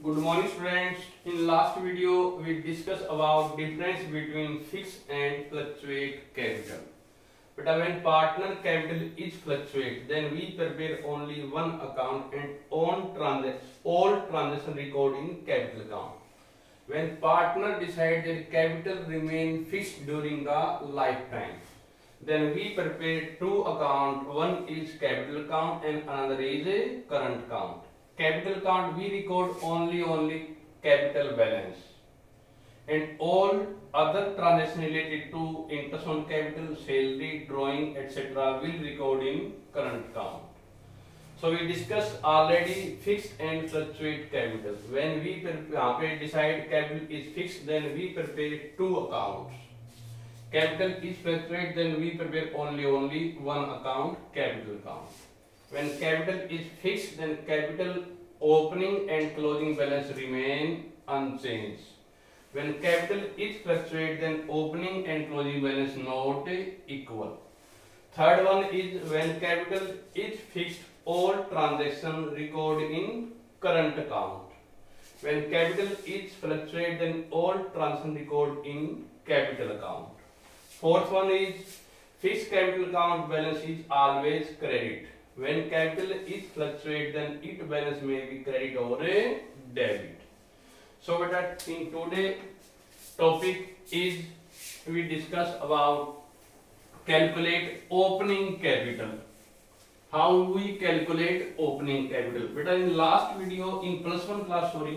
Good morning students. In last video we discussed about difference between fixed and fluctuate capital. But when partner capital is fluctuate, then we prepare only one account and all transaction record in capital account. When partner decide that capital remain fixed during the lifetime, then we prepare two account. One is capital account and another is a current account. Capital account we record only capital balance, and all other transactions related to interest on capital, salary, drawing, etc. will record in current account. So we discussed already fixed and fluctuate capital. When we decide capital is fixed, then we prepare two accounts. Capital is fluctuate, then we prepare only one account, capital account. When capital is fixed, then capital opening and closing balance remain unchanged. When capital is fluctuate, then opening and closing balance not equal. Third one is when capital is fixed, all transaction record in current account. When capital is fluctuate, then all transaction record in capital account. Fourth one is fixed capital account balance is always credit. When capital is fluctuate, then its balance may be credit or a debit. So that in today topic is we discuss about calculate opening capital. How we calculate opening capital. But in last video in plus one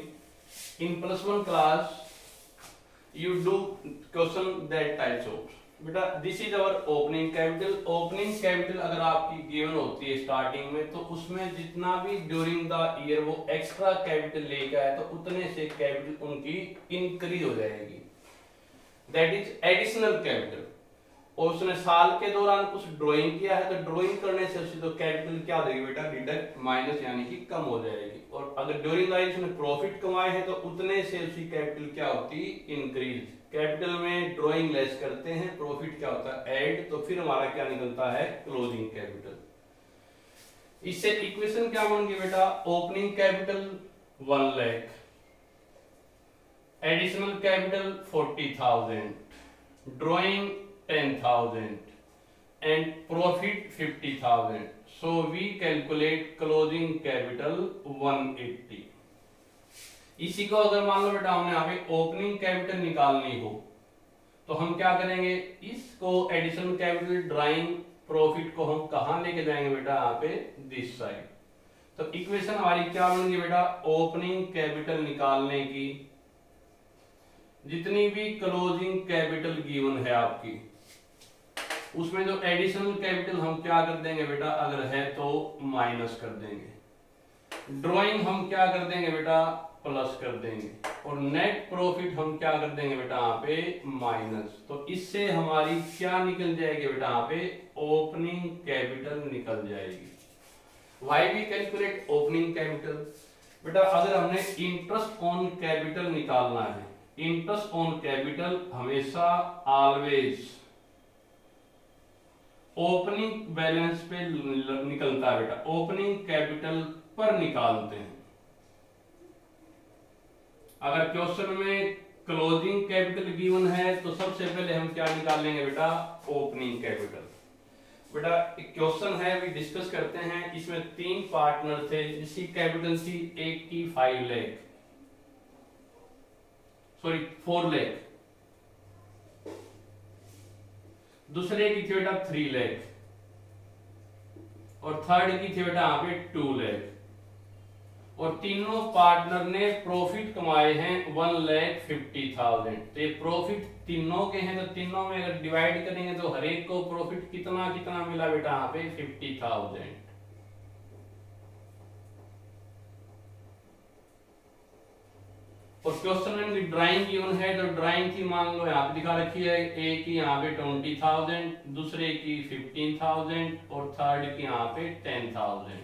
class you do question that types of. बेटा this is our opening capital. Opening capital अगर आपकी given होती है starting में, तो उसमें जितना भी ड्यूरिंग द ईयर वो एक्स्ट्रा कैपिटल लेके आए तो उतने से कैपिटल उनकी इंक्रीज हो जाएगी. That is additional capital. और उसने साल के दौरान कुछ ड्राइंग किया है तो ड्राइंग करने से उसकी तो कैपिटल क्या देगी बेटा, डिडक्ट माइनस यानी कि कम हो जाएगी. और अगर ड्यूरिंग द ईयर उसने प्रॉफिट कमाए हैं तो उतने से उसकी कैपिटल क्या होती, इंक्रीज. कैपिटल में ड्राइंग लेस करते हैं, प्रॉफिट क्या होता है, ऐड, तो फिर हमारा क्या निकलता है, क्लोजिंग कैपिटल. इससे इक्वेशन क्या बन गई बेटा, opening capital 1 lakh, additional capital 40,000, drawing 10,000 and profit 50,000. So we calculate closing capital 180. इसी को अगर मान लो बेटा हमने यहाँ पे ओपनिंग कैपिटल निकालनी हो तो हम क्या करेंगे, इसको एडिशनल कैपिटल ड्राइंग प्रॉफिट को हम कहाँ लेके जाएंगे बेटा, यहाँ पे दिस साइड. तो इक्वेशन हमारी क्या बनेगी बेटा, ओपनिंग कैपिटल निकालने की जितनी भी क्लोजिंग कैपिटल गिवन है आपकी, उसमें जो एडिशनल कैपिटल हम क्या कर देंगे बेटा, अगर है तो माइनस कर देंगे. ड्राइंग हम क्या कर देंगे बेटा, प्लस कर देंगे. और नेट प्रॉफिट हम क्या कर देंगे बेटा, यहाँ पे माइनस. तो इससे हमारी क्या निकल जाएगी बेटा, यहाँ पे ओपनिंग कैपिटल निकल जाएगी. Why we calculate opening capital, बेटा अगर हमने इंटरेस्ट ऑन कैपिटल निकालना है, इंटरेस्ट ऑन कैपिटल हमेशा ऑलवेज ओपनिंग बैलेंस पे निकलता है बेटा, ओपनिंग कैपिटल पर निकालते हैं. अगर क्वेश्चन में क्लोजिंग कैपिटल गिवन है तो सबसे पहले हम क्या निकालेंगे बेटा, ओपनिंग कैपिटल. बेटा एक क्वेश्चन है, वी डिस्कस करते हैं. इसमें 3 पार्टनर थे जिसकी कैपिटल थी 85 लाख, सॉरी 4 लाख. दूसरे की थी बेटा 3 लाख और थर्ड की थी बेटा यहाँ पे 2 लाख. और तीनों पार्टनर ने प्रॉफिट कमाए हैं 1,50,000. तो ये प्रॉफिट तीनों के हैं, तो तीनों में अगर डिवाइड करेंगे तो हर एक को प्रॉफिट कितना कितना मिला बेटा, यहाँ पे 50,000. और क्वेश्चन में ड्राइंग गिवन है तो ड्राइंग की मान लो यहाँ पे दिखा रखी है, एक की यहाँ पे 20,000, दूसरे की 15,000 और थर्ड की यहाँ पे 10,000.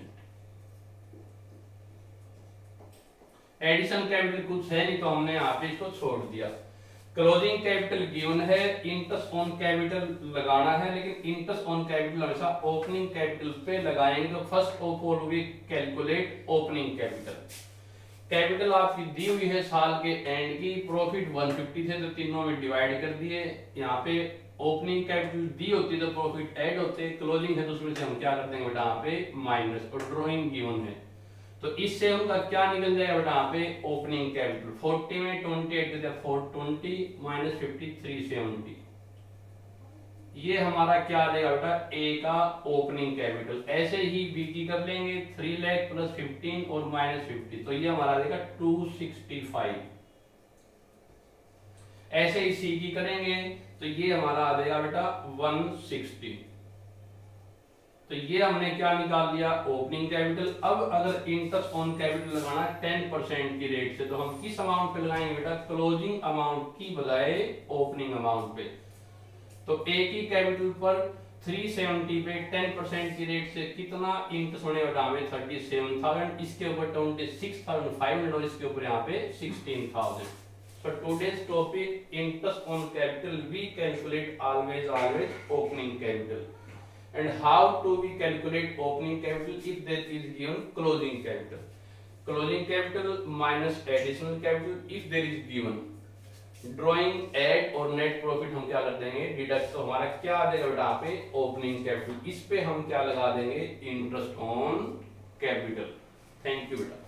एडिशनल कैपिटल कुछ है नहीं तो हमने यहाँ पे इसको छोड़ दिया. क्लोजिंग कैपिटल गिवन है, इंटरेस्ट ऑन कैपिटल लगाना है, लेकिन इंटरेस्ट ऑन कैपिटल हमेशा ओपनिंग कैपिटल पे लगाएंगे. First of all we calculate opening capital. Capital आपकी दी हुई है साल के एंड की, प्रॉफिट 150 थे तो तीनों में डिवाइड कर दिए। यहाँ पे ओपनिंग कैपिटल दी होती है तो प्रॉफिट ऐड होते, क्लोजिंग है तो उसमें से हम क्या कर देंगे बेटा यहाँ पे माइनस, और ड्रॉइंग गिवन है तो इससे उनका क्या निकल जाएगा बेटा यहाँ पे ओपनिंग कैपिटल 40 में 20 ऐड कर दिया 420 माइनस 50 370, ये हमारा क्या आ जाएगा बेटा ए का ओपनिंग कैपिटल। ऐसे ही बी की कर लेंगे 3 लाख प्लस 15 और माइनस 50 तो ये हमारा आ जाएगा 265। ऐसे ही सी की करेंगे तो ये हमारा आ जाएगा बेटा 160। तो ये हमने क्या निकाल दिया ओपनिंग कैपिटल। अब अगर इंटरेस्ट ऑन कैपिटल लगाना 10% की रेट से तो हम किस अमाउंट पे लगाएंगे बेटा क्लोजिंग अमाउंट की बजाय ओपनिंग अमाउंट पे। तो ए की कैपिटल पर 370 पे 10% की रेट से कितना इंटरेस्ट होने वाला हमें 37,000, इसके ऊपर 26,500 और इसके ऊपर यहाँ पे 16,000। So today's topic interest on capital, we calculate always opening capital, and how to we calculate opening capital if there is given closing capital. Closing capital minus additional capital if there is given. Drawing add और net profit हम क्या कर देंगे deduct, तो हमारा क्या आ जाएगा बेटा यहाँ पे ओपनिंग कैपिटल, इस पे हम क्या लगा देंगे interest on capital. Thank you बेटा।